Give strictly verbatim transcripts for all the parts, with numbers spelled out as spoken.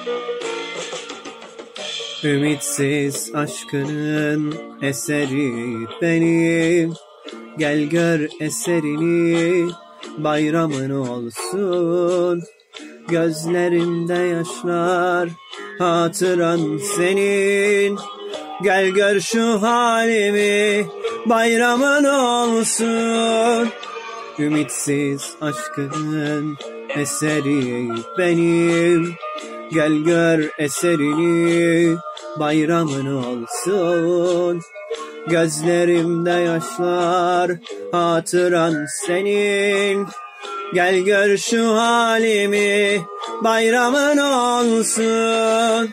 Ümitsiz aşkının eseri benim. Gel gör eserini, bayramın olsun. Gözlerimde yaşlar, hatıran senin. Gel gör şu halimi, bayramın olsun. Ümitsiz aşkının eseri benim. Gel gör eserini, bayramın olsun. Gözlerimde yaşlar, hatıran senin. Gel gör şu halimi, bayramın olsun.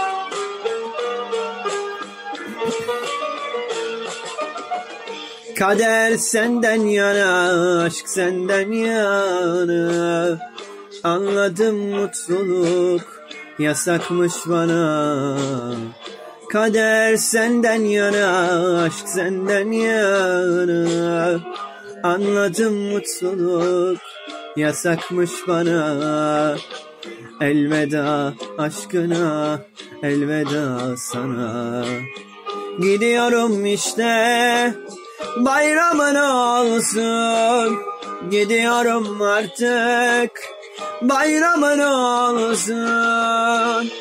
Kader senden yana, aşk senden yana. Anladım mutluluk yasakmış bana. Kader senden yana, aşk senden yana. Anladım mutluluk yasakmış bana. Elveda aşkına, elveda sana. Gidiyorum işte, bayramın olsun. Gidiyorum artık, bayramın olsun.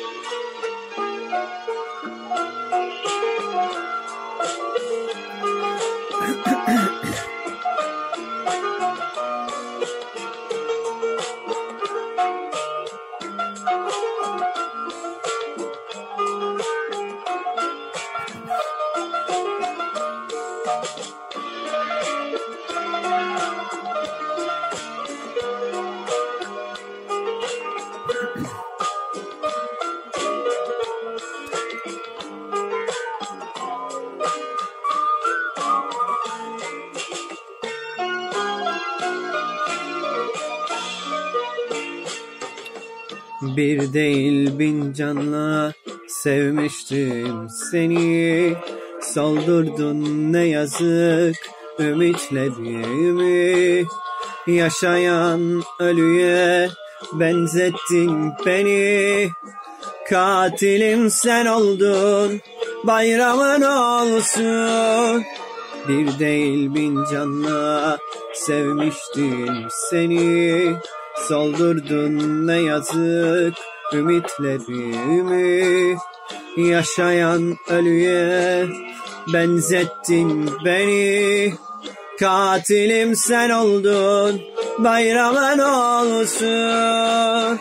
Bir değil bin canla sevmiştim seni. Soldurdun ne yazık ümitlerimi. Yaşayan ölüye benzettin beni. Katilim sen oldun, bayramın olsun. Bir değil bin canla sevmiştim seni. Soldurdun ne yazık ümitlerimi. Yaşayan ölüye benzettin beni. Katilim sen oldun, bayramın olsun.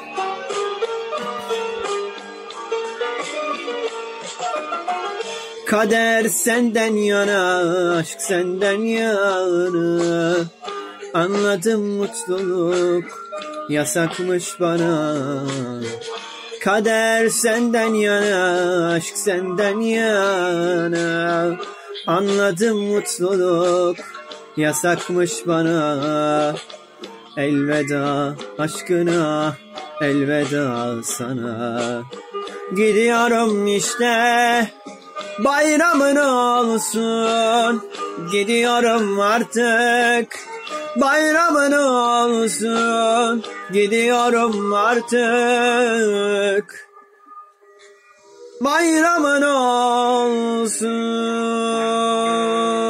Kader senden yana, aşk senden yana. Anladım mutluluk yasakmış bana. Kader senden yana, aşk senden yana. Anladım mutluluk yasakmış bana. Elveda aşkına, elveda sana. Gidiyorum işte, bayramın olsun. Gidiyorum artık, bayramın olsun. Gidiyorum artık, bayramın olsun.